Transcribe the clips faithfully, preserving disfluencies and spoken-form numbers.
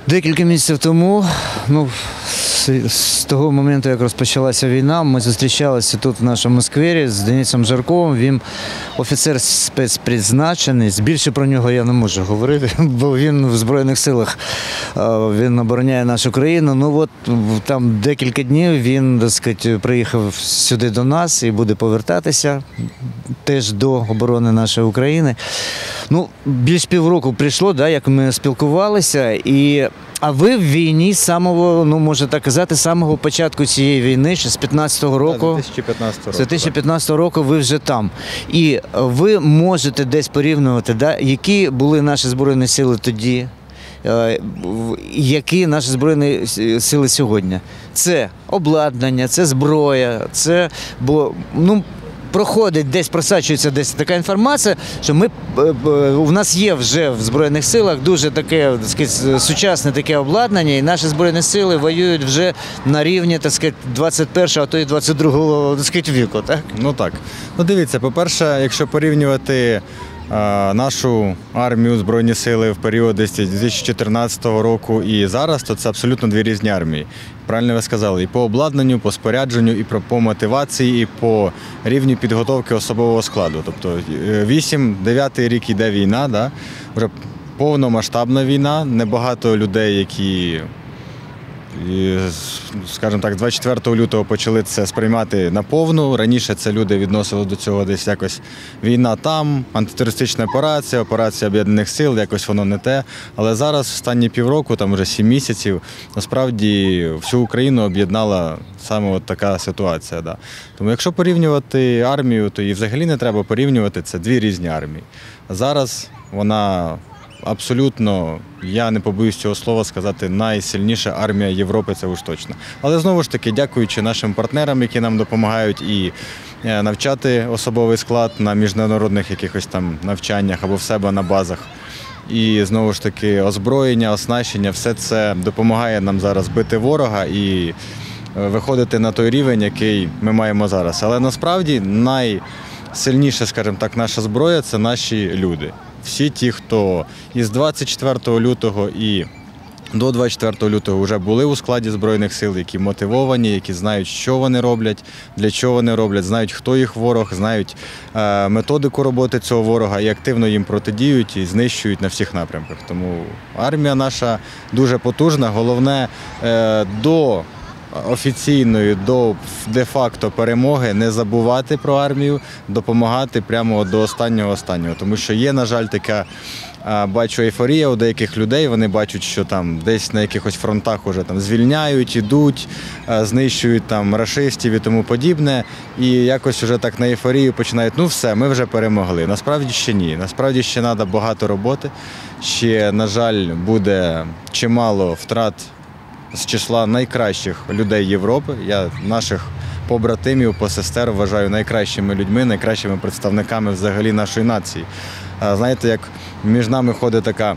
Декілька місяців тому, ну, з, з того моменту, як розпочалася війна, ми зустрічалися тут в нашому сквері з Денисом Жарковим. Він офіцер спецпризначений. Більше про нього я не можу говорити, бо він в Збройних силах, він обороняє нашу країну. Ну от там декілька днів він, так сказати, приїхав сюди до нас і буде повертатися теж до оборони нашої України. Ну, більш півроку прийшло, да, як ми спілкувалися, і а ви в війні з самого, ну можна так казати, з самого початку цієї війни, ще з п'ятнадцятого року. дві тисячі п'ятнадцятого року. З дві тисячі п'ятнадцятого року ви вже там. І ви можете десь порівнювати, да, які були наші Збройні сили тоді, які наші Збройні сили сьогодні. Це обладнання, це зброя, це, бо, ну, проходить десь, просачується десь така інформація, що ми, у нас є вже в Збройних силах дуже таке, так сказати, сучасне таке обладнання, і наші Збройні сили воюють вже на рівні, так сказати, двадцять першого, а то і двадцять другого, так сказати, віку, так? Ну так. Ну дивіться, по-перше, якщо порівнювати а, нашу армію, Збройні сили в період десь дві тисячі чотирнадцятого року і зараз, то це абсолютно дві різні армії. Правильно ви сказали, і по обладнанню, по спорядженню, і по мотивації, і по рівню підготовки особового складу. Тобто вісім-дев'ятий рік йде війна, да? Вже повномасштабна війна, небагато людей, які, скажімо так, двадцять четвертого лютого почали це сприймати наповну. Раніше це люди відносили до цього десь якось війна там, антитерористична операція, операція Об'єднаних сил, якось воно не те. Але зараз, останні півроку, там вже сім місяців, насправді всю Україну об'єднала саме от така ситуація. Да. Тому якщо порівнювати армію, то і взагалі не треба порівнювати, це дві різні армії. Зараз вона абсолютно, я не побоюсь цього слова сказати, найсильніша армія Європи, це уж точно. Але знову ж таки, дякуючи нашим партнерам, які нам допомагають і навчати особовий склад на міжнародних якихось там навчаннях або в себе на базах. І знову ж таки, озброєння, оснащення, все це допомагає нам зараз бити ворога і виходити на той рівень, який ми маємо зараз. Але насправді найсильніша, скажімо так, наша зброя – це наші люди. Всі ті, хто із двадцять четвертого лютого і до двадцять четвертого лютого вже були у складі Збройних сил, які мотивовані, які знають, що вони роблять, для чого вони роблять, знають, хто їх ворог, знають е, методику роботи цього ворога і активно їм протидіють і знищують на всіх напрямках. Тому армія наша дуже потужна. Головне, е, до офіційної, до де-факто перемоги не забувати про армію, допомагати прямо до останнього-останнього. Тому що є, на жаль, така, бачу, ейфорія у деяких людей, вони бачать, що там десь на якихось фронтах уже там звільняють, ідуть, знищують там рашистів і тому подібне. І якось вже так на ейфорію починають, ну все, ми вже перемогли. Насправді ще ні. Насправді ще треба багато роботи. Ще, на жаль, буде чимало втрат з числа найкращих людей Європи. Я наших побратимів, посестер вважаю найкращими людьми, найкращими представниками взагалі нашої нації. Знаєте, як між нами ходить така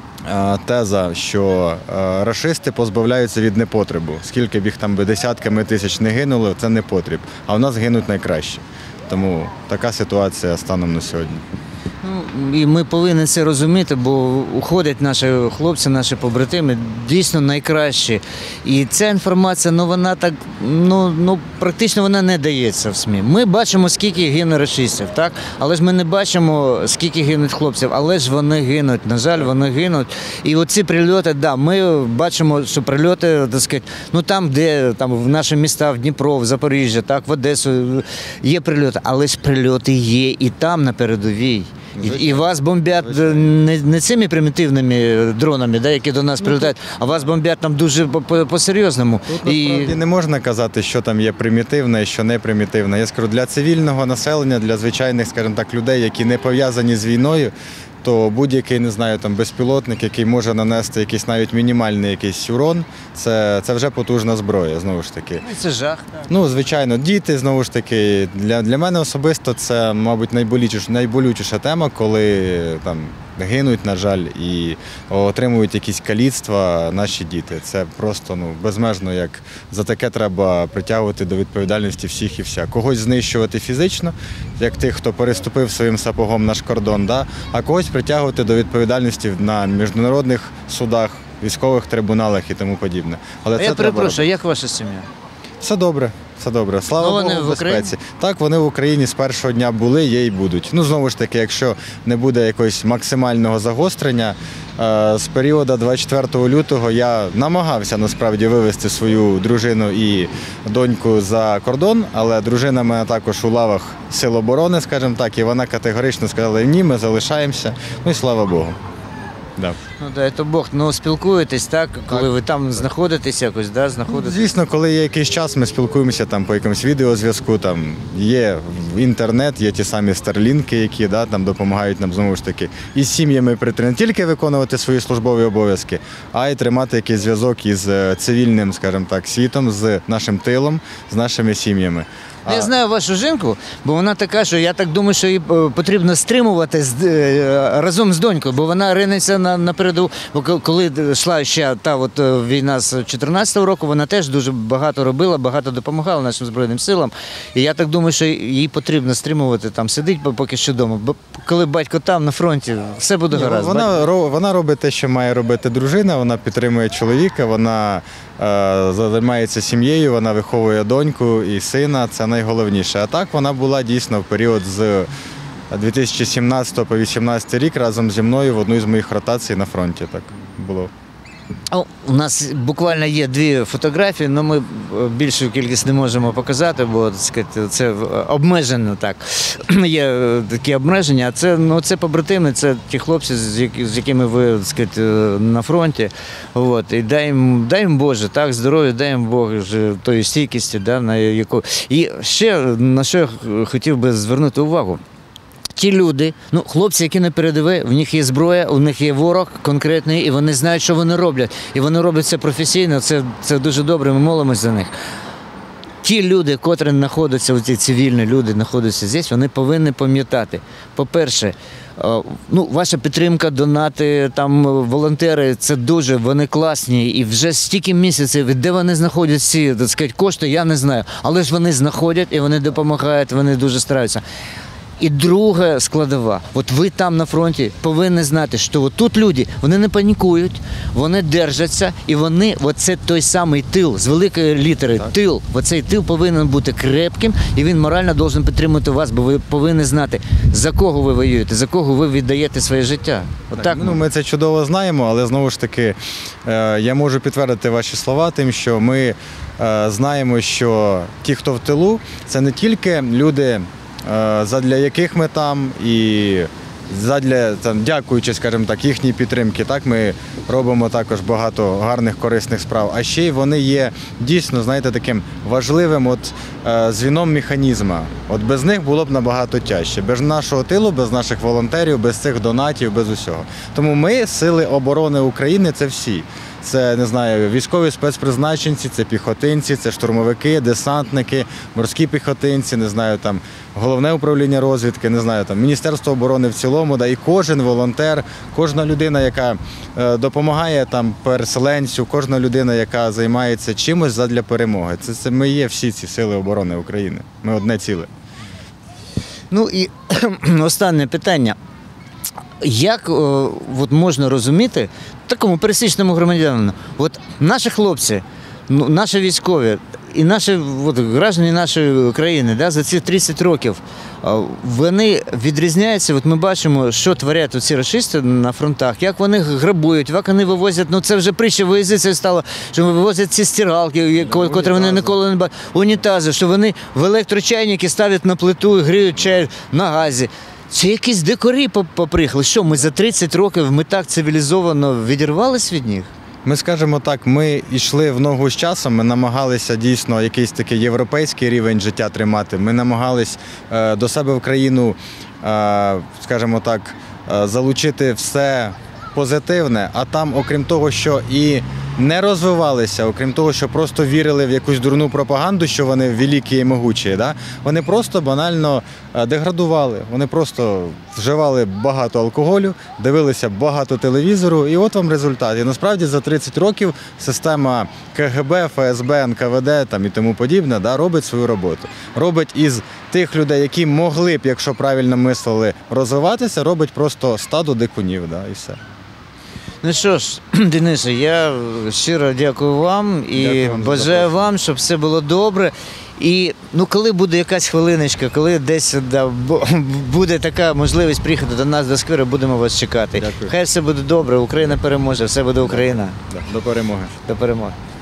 теза, що рашисти позбавляються від непотребу. Скільки б їх там би десятками тисяч не гинуло, це непотріб. А в нас гинуть найкраще. Тому така ситуація станом на сьогодні. Ну, і ми повинні це розуміти, бо уходять наші хлопці, наші побратими, дійсно найкращі. І ця інформація, ну вона так, ну, ну практично вона не дається в СМІ. Ми бачимо, скільки гине рашистів, так? Але ж ми не бачимо, скільки гинуть хлопців, але ж вони гинуть, на жаль, вони гинуть. І оці прильоти, да, ми бачимо, що прильоти, так сказати, ну там, де, там в наші міста, в Дніпро, в Запоріжжя, так, в Одесу є прильоти, але ж прильоти є і там, на передовій. І, і вас бомблять не, не цими примітивними дронами, да, які до нас прилітають, а вас бомблять там дуже по-серйозному. Тут і... насправді не можна казати, що там є примітивне і що не примітивне. Я скажу, для цивільного населення, для звичайних, скажімо так, людей, які не пов'язані з війною, то будь-який, не знаю, там безпілотник, який може нанести якийсь навіть мінімальний якийсь урон, це, це вже потужна зброя, знову ж таки. Це жах. Так. Ну, звичайно, діти, знову ж таки, для, для мене особисто це, мабуть, найболючіша, найболючіша тема, коли там гинуть, на жаль, і отримують якісь каліцтва наші діти. Це просто, ну, безмежно, як за таке треба притягувати до відповідальності всіх і вся. Когось знищувати фізично, як тих, хто переступив своїм сапогом наш кордон, да? А когось притягувати до відповідальності на міжнародних судах, військових трибуналах і тому подібне. Але А це я треба перепрошую, робити. як ваша сім'я? Все добре, все добре. Слава Ну, вони Богу, в в Україні? безпеці. Так, вони в Україні з першого дня були, є і будуть. Ну, знову ж таки, якщо не буде якогось максимального загострення, е, з періоду двадцять четвертого лютого я намагався насправді вивезти свою дружину і доньку за кордон, але дружина мене також у лавах Сил оборони, скажімо так, і вона категорично сказала, ні, ми залишаємося, ну і слава Богу. Да. Ну дай то Бог, ну спілкуєтесь, так, коли ви там знаходитесь якось, да, знаходитесь? Звісно, коли є якийсь час, ми спілкуємося там по якомусь відеозв'язку, там є інтернет, є ті самі старлінки, які да, там допомагають нам знову ж таки із сім'ями прийти не тільки виконувати свої службові обов'язки, а й тримати якийсь зв'язок із е, цивільним, скажімо так, світом, з нашим тилом, з нашими сім'ями. Я знаю вашу жінку, бо вона така, що я так думаю, що її е, потрібно стримувати з, е, разом з донькою, бо вона ринеться на, на передову. Бо ко- коли йшла ще та от е, війна з чотирнадцятого року, вона теж дуже багато робила, багато допомагала нашим Збройним силам. І я так думаю, що їй потрібно стримувати, там сидить поки що вдома. Бо коли батько там на фронті, все буде Ні, гаразд. Вона, ро- вона робить те, що має робити дружина, вона підтримує чоловіка, вона е, займається сім'єю, вона виховує доньку і сина, це найголовніше. А так вона була дійсно в період з дві тисячі сімнадцятого по вісімнадцятий рік разом зі мною в одну з моїх ротацій на фронті. Так було. О, у нас буквально є дві фотографії, але ми е, більшу кількість не можемо показати, бо так сказати, це в- обмежено так. Є е, такі обмеження, а це, ну, це побратими, це ті хлопці, з, які- з якими ви так сказати, е, на фронті. От, і дай їм, дай їм Боже, так, здоров'я, дай їм Бог ж, тої стійкості, да, на яку. І ще на що я х- хотів би звернути увагу. Ті люди, ну, хлопці, які на передовій, в них є зброя, у них є ворог конкретний, і вони знають, що вони роблять. І вони роблять це професійно, це, це дуже добре, ми молимось за них. Ті люди, котрі знаходяться, ці цивільні люди знаходяться здесь, вони повинні пам'ятати. По-перше, е, ну, ваша підтримка, донати, там, волонтери, це дуже, вони класні. І вже стільки місяців, де вони знаходять ці, так сказати, кошти, я не знаю. Але ж вони знаходять і вони допомагають, вони дуже стараються. І друга складова, от ви там на фронті повинні знати, що от тут люди, вони не панікують, вони держаться, і вони, оце той самий тил, з великої літери, Так. тил, оцей тил повинен бути крепким, і він морально повинен підтримувати вас, бо ви повинні знати, за кого ви воюєте, за кого ви віддаєте своє життя. От так, Ну, ми це чудово знаємо, але знову ж таки е, я можу підтвердити ваші слова тим, що ми е, знаємо, що ті, хто в тилу, це не тільки люди, е, задля яких ми там, і задля, там, дякуючи, скажімо так, їхній підтримки, так, ми робимо також багато гарних, корисних справ, а ще й вони є дійсно, знаєте, таким важливим от, е, звіном механізму. От без них було б набагато тяжче. Без нашого тилу, без наших волонтерів, без цих донатів, без усього. Тому ми, Сили оборони України, це всі. Це, не знаю, військові спецпризначенці, це піхотинці, це штурмовики, десантники, морські піхотинці, не знаю, там, головне управління розвідки, не знаю, там, Міністерство оборони в цілому, да, і кожен волонтер, кожна людина, яка е, допомагає там переселенцю, кожна людина, яка займається чимось задля перемоги. Це, це ми є всі ці Сили оборони України. Ми одне ціле. Ну і останнє питання. Як о, от можна розуміти такому пересічному громадянину, от наші хлопці, ну, наші військові і наші от, граждані нашої країни, да, за ці тридцять років, а, вони відрізняються, от ми бачимо, що творять ці рашисти на фронтах, як вони грабують, як вони вивозять, ну це вже притча в язиці стало, що вивозять ці стиралки, ко- котрі вони ніколи не бачили, унітази, що вони в електрочайники ставлять на плиту і гріють чай на газі. Це якісь дикарі поприїхали. Що, ми за тридцять років ми так цивілізовано відірвались від них? Ми скажемо так, ми йшли в ногу з часом, ми намагалися дійсно якийсь такий європейський рівень життя тримати. Ми намагались е, до себе в країну, е, скажімо так, е, залучити все позитивне, а там, окрім того, що і не розвивалися, окрім того, що просто вірили в якусь дурну пропаганду, що вони великі і могучі, да? Вони просто банально е, деградували, вони просто вживали багато алкоголю, дивилися багато телевізору, і от вам результат. І насправді за тридцять років система ка ге бе, еф ес бе, ен ка ве де там, і тому подібне, да, робить свою роботу. Робить із тих людей, які могли б, якщо правильно мислили, розвиватися, робить просто стадо дикунів, да, і все. Ну що ж, Денисе, я щиро дякую вам і Дякую вам за бажаю запрошення. вам, щоб все було добре. І ну, коли буде якась хвилиночка, коли десь да, бу- буде така можливість приїхати до нас до скверу, будемо вас чекати. Дякую. Хай все буде добре, Україна переможе, все буде Україна. Да, до перемоги. До перемоги.